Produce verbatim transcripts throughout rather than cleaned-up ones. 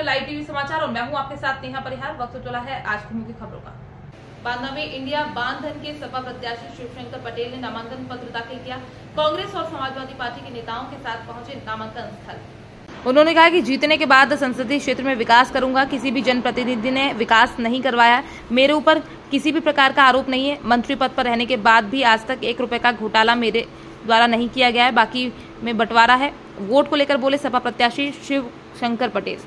Live TV समाचार और मैं हूं आपके साथ नेहा परिहार। वक्त चला है आज की मुख्य खबरों का। बांदा में इंडिया बांधन के सपा प्रत्याशी शिवशंकर पटेल ने नामांकन पत्र दाखिल किया। कांग्रेस और समाजवादी पार्टी के नेताओं के साथ पहुंचे नामांकन स्थल। उन्होंने कहा कि जीतने के बाद संसदीय क्षेत्र में विकास करूंगा। किसी भी जनप्रतिनिधि ने विकास नहीं करवाया। मेरे ऊपर किसी भी प्रकार का आरोप नहीं है। मंत्री पद पर रहने के बाद भी आज तक एक रुपए का घोटाला मेरे द्वारा नहीं किया गया है। बाकी में बंटवारा है। वोट को लेकर बोले सपा प्रत्याशी शिव शंकर पटेल।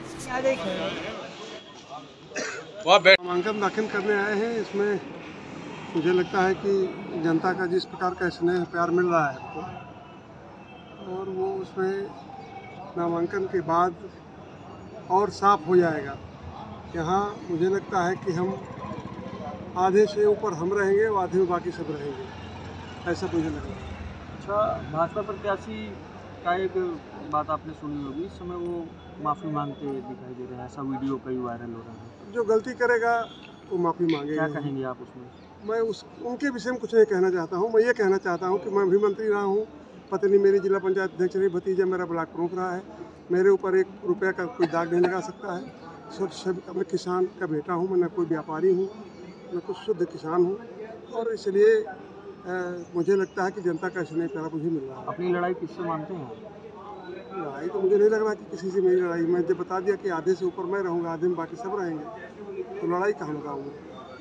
नामांकन दाखिल करने आए हैं। इसमें मुझे लगता है कि जनता का जिस प्रकार का स्नेह प्यार मिल रहा है आपको, और वो उसमें नामांकन के बाद और साफ हो जाएगा। यहाँ मुझे लगता है कि हम आधे से ऊपर हम रहेंगे और आधे में बाकी सब रहेंगे, ऐसा मुझे लग रहा है। अच्छा, भाजपा प्रत्याशी का एक बात आपने सुनी होगी, इस समय वो माफ़ी मांगते हुए दिखाई दे रहे हैं, ऐसा वीडियो कई वायरल हो रहा है। जो गलती करेगा वो माफ़ी मांगेगा। क्या कहेंगे आप उसमें? मैं उस उनके विषय में कुछ नहीं कहना चाहता हूँ। मैं ये कहना चाहता हूँ कि मैं भी मंत्री रहा हूँ, पत्नी मेरी जिला पंचायत अध्यक्ष रही, भतीजा मेरा ब्लॉक प्रमुख रहा है। मेरे ऊपर एक रुपये का कोई दाग नहीं लगा सकता है। स्वच्छ मैं किसान का बेटा हूँ, मैं न कोई व्यापारी हूँ, मैं कुछ शुद्ध किसान हूँ, और इसलिए आ, मुझे लगता है कि जनता का स्नेह प्यार मुझे मिल रहा है। अपनी लड़ाई किससे मानते हैं? लड़ाई तो मुझे नहीं लग रहा कि किसी से मेरी लड़ाई। मैं जब बता दिया कि आधे से ऊपर मैं रहूँगा, आधे में बाकी सब रहेंगे, तो लड़ाई कहाँ लगाऊंगा।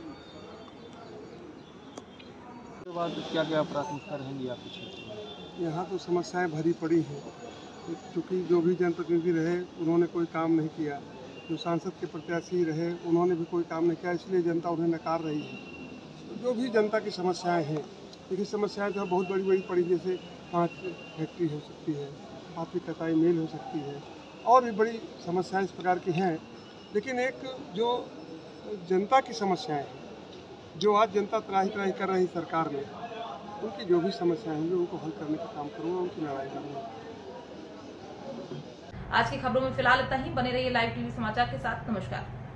उसके बाद क्या क्या प्राथमिकता रहेंगी आपके क्षेत्र में? यहाँ तो समस्याएं भरी पड़ी हैं, क्योंकि जो भी जनप्रतिनिधि रहे उन्होंने कोई काम नहीं किया। जो सांसद के प्रत्याशी रहे उन्होंने भी कोई काम नहीं किया, इसलिए जनता उन्हें नकार रही है। जो भी जनता की समस्याएं हैं, देखिए समस्याएं तो बहुत बड़ी बड़ी पड़ी, जैसे पाँच फैक्ट्री हो सकती है, आपकी कटाई मिल हो सकती है, और भी बड़ी समस्याएं इस प्रकार की हैं। लेकिन एक जो जनता की समस्याएं हैं, जो आज जनता त्राही त्राही कर रही सरकार में, उनकी जो भी समस्याएं होंगी उनको हल करने का काम करूँगा, उनकी लड़ाई करूँगा। आज की खबरों में फिलहाल इतना ही। बने रहिए लाइव टीवी समाचार के साथ। नमस्कार।